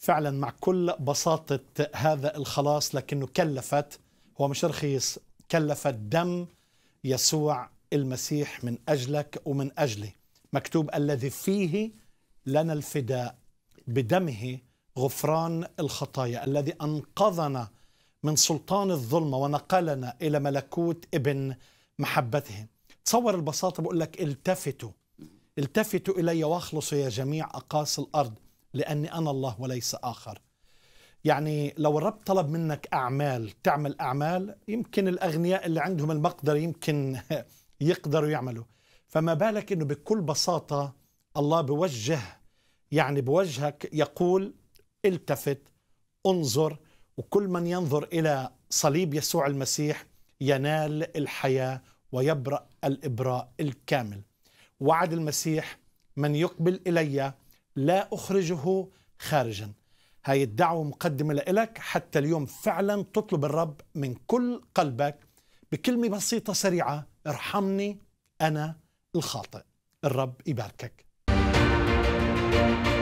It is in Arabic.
فعلا مع كل بساطة هذا الخلاص، لكنه كلفت، هو مش رخيص، كلفت دم يسوع المسيح من أجلك ومن أجلي. مكتوب الذي فيه لنا الفداء بدمه غفران الخطايا، الذي أنقذنا من سلطان الظلمة ونقلنا إلى ملكوت ابن محبته. تصور البساطة، بقول لك التفتوا إلي واخلصوا يا جميع أقاصي الأرض لأني أنا الله وليس آخر. يعني لو الرب طلب منك أعمال، تعمل أعمال، يمكن الأغنياء اللي عندهم المقدر يمكن يقدروا يعملوا، فما بالك إنه بكل بساطة الله بوجهك يقول التفت، انظر، وكل من ينظر إلى صليب يسوع المسيح ينال الحياة ويبرأ الإبراء الكامل. وعد المسيح من يقبل إلي لا أخرجه خارجا. هاي الدعوة مقدمة لك حتى اليوم فعلا تطلب الرب من كل قلبك بكلمة بسيطة سريعة: ارحمني أنا الخاطئ. الرب يباركك.